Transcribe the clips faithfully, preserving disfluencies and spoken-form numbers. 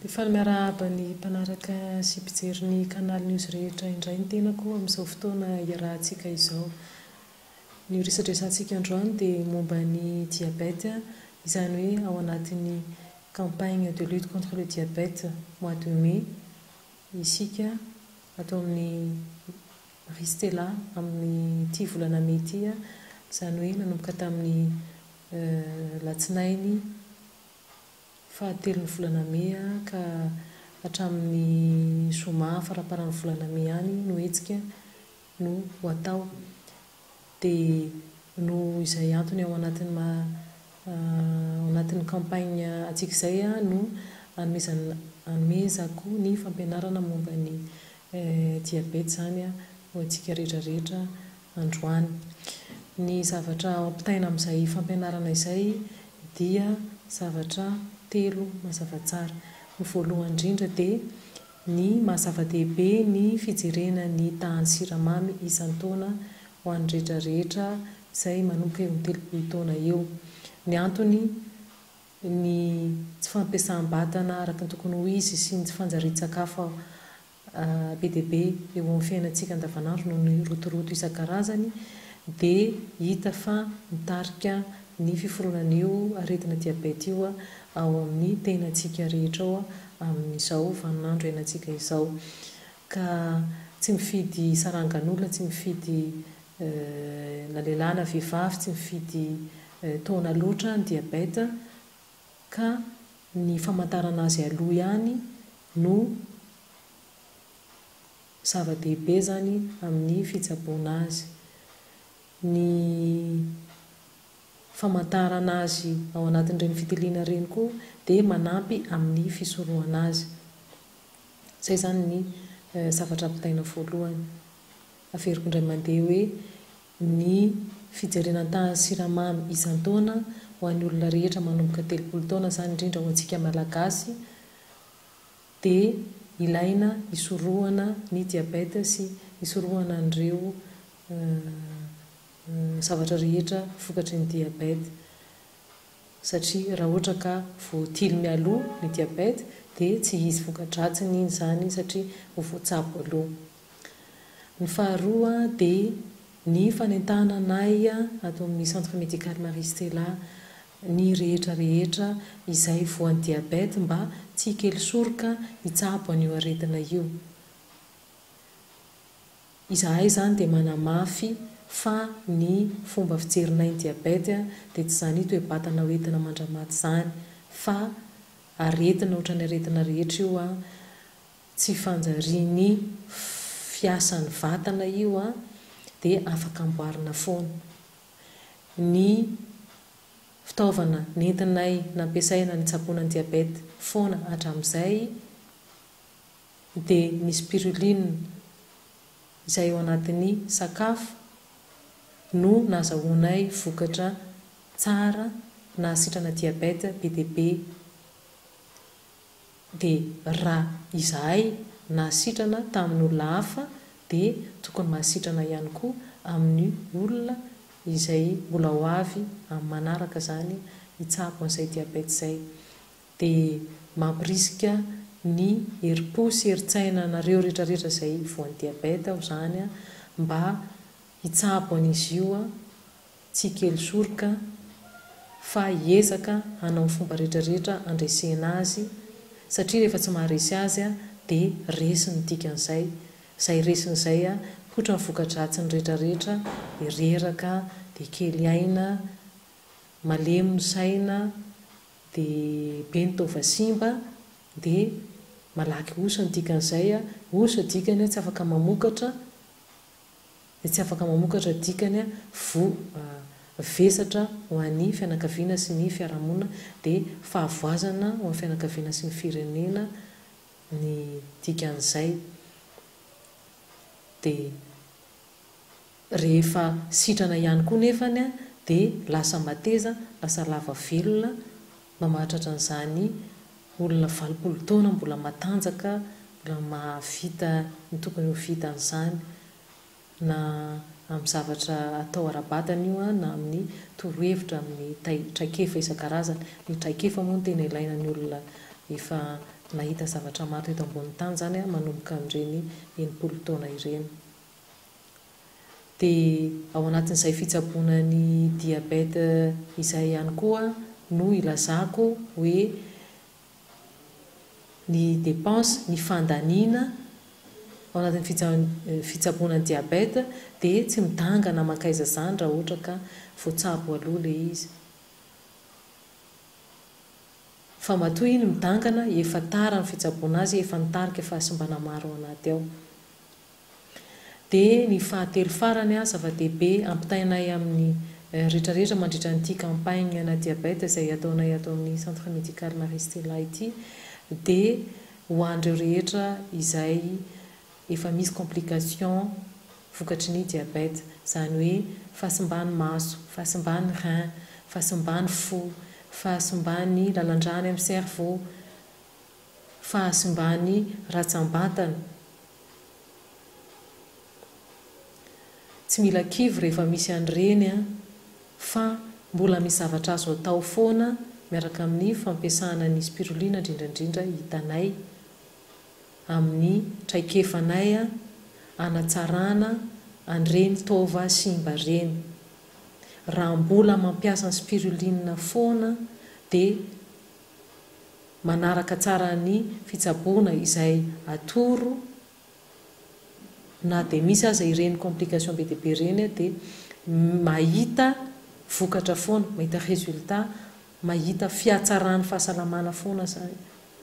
Efa miarahaba ny mpanaraka sy mpijery ny canalnews rehetra indray ny tenako amin'izao fotoana iarahantsika izao. Ny resadresantsika androany dia momba ny diabeta, izany hoe ao anatin'ny campagne de lutte contre le diabète mois de mai isika atao amin'ny ristela amin'ny ity volana mai ity, izany hoe nanomboka tamin'ny latsinainy fahatelo ny volana mai ka hatramin'ny zoma faraparan'ny volana mai any no etsika no ho atao. Dia no izay antony ao anatin'ny ma ao anatin'ny campagne antsika izay no anomezako ny fampianarana momba ny diabeta zany ho antsika rehetrarehetra androany. Ny zavatra ampitaina amin'izay fampianarana izay dia zavatra telo mazava tsara. Ny voalohany indrindra dia ny mahazava-dehibe ny fijerena ny tahan'ny siramamy isan-taona ho an'ny rehetrarehetra izay manomboka eo amin'ny telopolo taona eo. Ny antony ny tsy fampiasam-batana araka ny tokony ho izy sy ny tsy fanjarian-tsakafo be dia be eo amin'ny fiainantsika andavanandro noho ny rotoroto isan-karazany dia hita fa mitarika ny fiforoana io aretina diabeta io ao amin'ny tenantsika rehetra ao amin'izao vaninandro iainantsika izao. Ka tsy mifidy sarangan'olona, tsy mifidy na lehilahy na vehivavy, tsy mifidy taona loatra ny diabeta, ka ny famantarana azy aloha ihany no zava-dehibe zany amin'ny fitsaboana azy. Ny famantarana azy ao anatin'ireny fitiliana ireny koa dia manampy amin'ny fisorohana azy. Izay zany ny zavatra ampitaina voalohany. Averiko indray mandeha hoe ny fijerena tahan'ny siramamy isan-taona ho an'ny olona rehetra manomboka telopolo taona zany indrindra ho antsika malagasy dia ilaina hisorohana ny diabeta sy hisorohana an'ireo zavatra rehetra vokatry ny diabeta, satria raha ohatra ka voatily mialoha ny diabeta dia tsy izy voka-dratsiny iny zany satria ho voatsabo aloha. Ny faharoa dia ny fanentahana anay atao amin'ny centre médical Maristela ny rehetra rehetra izay voan'ny diabeta mba tsy kely soroka hitsabo an'io aretina io. Izahay zany dia manamafy fa ny fomba fijerinay ny diabeta dia tsy zany hoe batana hoentina mandramaty zany, fa aretina ohatran'ny aretina rehetra io tsy fanjariany fiasan'ny vatana io dia afaka amboarina foana. Ny fitaovana nentinay nampiasaina ny tsaboana ny diabeta foana hatramin'izay dia ny spiruline izay ao anatin'ny sakafo no nahazahoanay vokatra tsara na sitrana diabeta be dia be. Dia raha izahay nahasitrana tamin'olona hafa dia tokony mahasitrana ihany koa amin'ny olona izay mbola ho avy amin'ny manaraka zany hitsabo an'izay diabeta izay. Dia mampirisika ny herim-po sy herin-tsaina nareo rehetrarehetra izay voan'ny diabeta ho zany mba hitsabo an'izy io tsy kely soroka fa hiezaka hanao ny fomba rehetrarehetra andresena azy, satria rehefa tsy maharesy azy dia resiny dikan'izay. Izay resin'izay kotra ny voka-dratsiny rehetrarehetra dia reraka, dia kely aina, malemy ny saina, dia be ny taova simba, dia malaky osa ny dikan'izay. Osa dikany tsy afaka mamokatra, dia tsy afaka mamokatra dikany vo vesatra ho an'ny fianakaviana sy ny fiarahamonina, dia fahavoazana ho an'ny fianakaviana sy ny firenena ny dikan'izay. Dia rehefa sitrana ihany koa nefany dia lasa mateza, lasa lava velona mba mahatratra an'izany olona valopolo taona mbola matanjaka, mbola mahavita ny tokony ho vitan'izany na amin'ny zavatra atao ara-batana io na amin'ny torohevitra, amin'ny traikefa isan-karazany. Ny traikefa moa no tena ilaina ny olona efa nahita zavatra maro eto ambony tany zany a manomboka amin'ireny enimpolo taona ireny. Dia ao anatin'izay fitsaboana ny diabeta izay ihany koa no ilazako hoe ny dépense ny fandaniana ao anatin'ny fitsaboana ny diabeta dia tsy midangana makaiza zany raha ohatra ka voatsabo aloha ilay izy. Fa matoa iny midangana efa tara ny fitsaboana azy, efa nitarika fahasimbana maro ao anaty ao. Dia ny fahatelo farany a zava-dehibe ampitainay amin'ny rehetrarehetra mandritra n'ity campagne na diabeta izay ataonay ato amin'ny centre médical Maristella ity, dia ho an'ireo rehetra izay efa misy complication vokatry ny diabeta, izany hoe fahasimbany maso, fahasimbany rein, fahasimbany fo, fahasimbany lalandrany amin'ny cerveau, fahasimbany ratsambatana. Tsy mila kivy rehefa misy an'ireny a, fa mbola misy zavatra azo atao foana miaraka amin'ny fampiasana ny spiruline indrindrandrindra hitanay amin'ny traikefanay a anatsarana an'ireny tova simba ireny. Raha mbola mampiasa ny spiruline foana dia manaraka tsara ny fitsaboana izay atoro, na dia misy aza ireny complication be dia be ireny dia mahita vokatra foana, mahita résultat, mahita fiatsarany fahasalamana foana zany.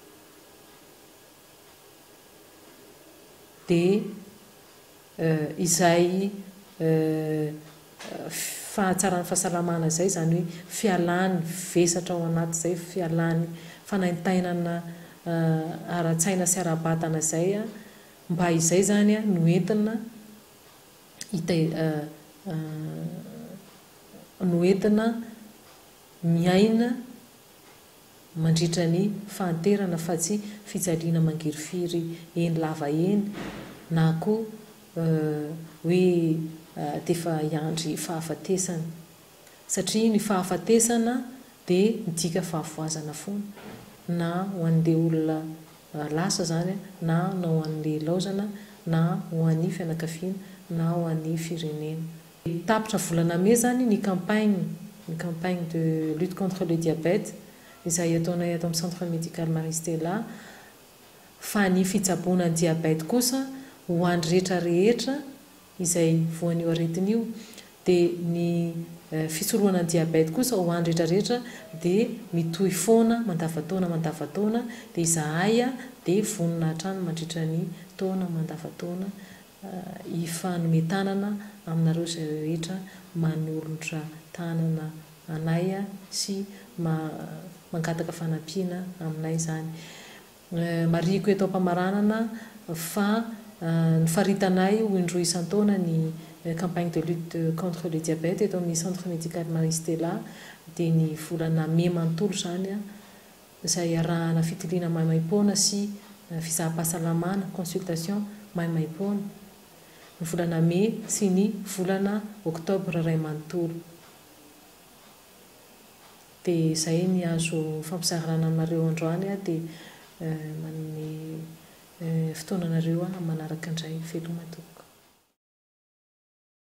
Dia uh, izay uh, fahatsarany fahasalamana izay zany hoe fialany vesatra ao anaty izay, fialany fanaintainana uh, ara-tsaina sy ara-batana izay a, mba izay zany a no entina hita uh, uh, no entina miaina mandritra ny fahanterana fa tsy fijaliana mangirifiry eny lava eny na koa uh, hoe uh, tefa iandry fahafatesana, satria ny fahafatesana dia midika fahavoazana foana na ho an'ilay olona uh, lasa zany na na ho an'ilay laozana na ho an'ny fianakaviana na ho an'ny firenena. Tapitra volana me zany ny campagne ny campagne de lutte contre le diabète izay ataonay ato amin'ny centre médical Maristella, fa ny fitsaboana ny diabeta kosa ho an'ny rehetra rehetra izay voanio aretin'io, dia ny uh, fitsoroana ny diabeta kosa ho an'ny rehetra rehetra dia mitohy foana mandavataona mandavataona, dia izahay a dia vonona hatrany mandritra ny taona mandavataona uh, ifanometanana aminareo izay rehetra manolotra tanana anay a sy ma mangataka fanampiana aminay zany. Uh, mariko eto am-pamaranana fa uh, ny faritanay ho indroa isan-taona ny uh, campagne de lutte contre le diabète eto amin'ny centre médical Maristella, dia ny volana mai manontolo zany a izay arahana fitiliana maimaim-poana sy uh, fizaham-pahasalamana consultation maimaim-poana, ny volana mai sy ny volana octobre ray manontolo. Dia izay ny azo fampizaharana aminareo androany a, dia uh, manome uh, fotoananareo a manaraka indray veloma tokoa.